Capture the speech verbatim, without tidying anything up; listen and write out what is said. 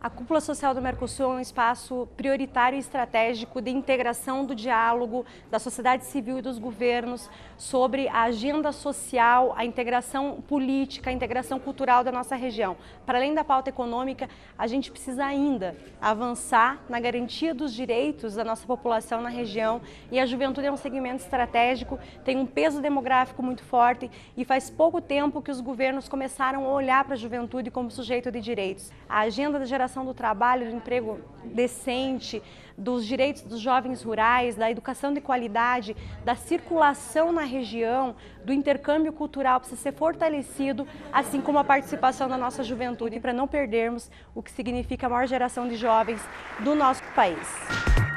A Cúpula Social do Mercosul é um espaço prioritário e estratégico de integração do diálogo da sociedade civil e dos governos sobre a agenda social, a integração política, a integração cultural da nossa região. Para além da pauta econômica, a gente precisa ainda avançar na garantia dos direitos da nossa população na região, e a juventude é um segmento estratégico, tem um peso demográfico muito forte e faz pouco tempo que os governos começaram a olhar para a juventude como sujeito de direitos. A agenda da geração do trabalho, do emprego decente, dos direitos dos jovens rurais, da educação de qualidade, da circulação na região, do intercâmbio cultural precisa ser fortalecido, assim como a participação da nossa juventude, para não perdermos o que significa a maior geração de jovens do nosso país.